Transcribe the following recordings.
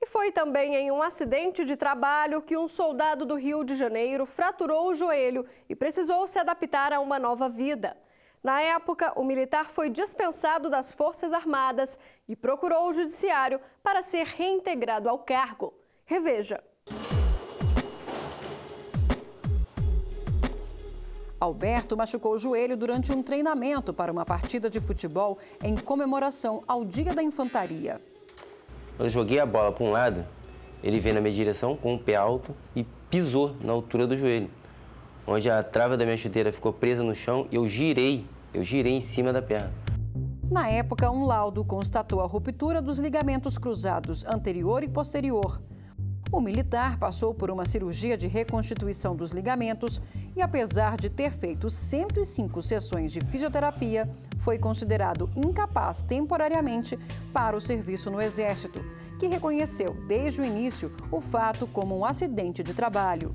E foi também em um acidente de trabalho que um soldado do Rio de Janeiro fraturou o joelho e precisou se adaptar a uma nova vida. Na época, o militar foi dispensado das Forças Armadas e procurou o judiciário para ser reintegrado ao cargo. Reveja. Alberto machucou o joelho durante um treinamento para uma partida de futebol em comemoração ao Dia da Infantaria. Quando eu joguei a bola para um lado, ele veio na minha direção com o pé alto e pisou na altura do joelho, onde a trava da minha chuteira ficou presa no chão e eu girei em cima da perna. Na época, um laudo constatou a ruptura dos ligamentos cruzados anterior e posterior. O militar passou por uma cirurgia de reconstituição dos ligamentos e, apesar de ter feito 105 sessões de fisioterapia, foi considerado incapaz temporariamente para o serviço no Exército, que reconheceu desde o início o fato como um acidente de trabalho.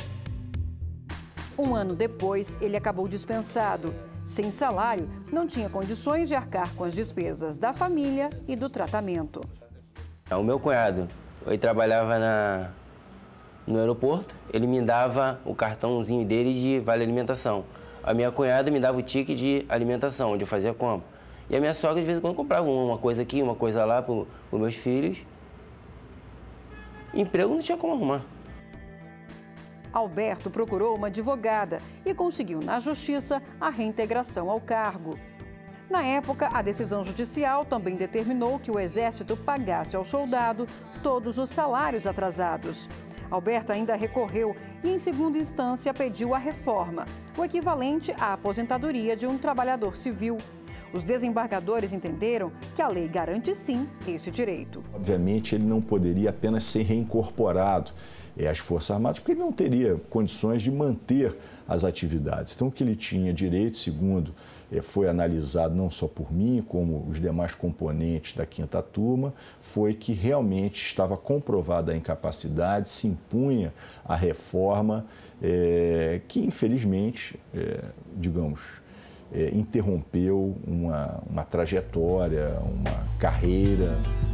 Um ano depois, ele acabou dispensado. Sem salário, não tinha condições de arcar com as despesas da família e do tratamento. O meu cunhado, ele trabalhava no aeroporto, ele me dava o cartãozinho dele de vale alimentação. A minha cunhada me dava o ticket de alimentação, onde eu fazia compra. E a minha sogra, de vez em quando, comprava uma coisa aqui, uma coisa lá para os meus filhos. Emprego não tinha como arrumar. Alberto procurou uma advogada e conseguiu na justiça a reintegração ao cargo. Na época, a decisão judicial também determinou que o Exército pagasse ao soldado todos os salários atrasados. Alberto ainda recorreu e, em segunda instância, pediu a reforma, o equivalente à aposentadoria de um trabalhador civil. Os desembargadores entenderam que a lei garante sim esse direito. Obviamente, ele não poderia apenas ser reincorporado às Forças Armadas, porque ele não teria condições de manter as atividades. Então, o que ele tinha direito, segundo foi analisado não só por mim, como os demais componentes da 5ª Turma, foi que realmente estava comprovada a incapacidade, se impunha a reforma, que infelizmente, interrompeu uma trajetória, uma carreira.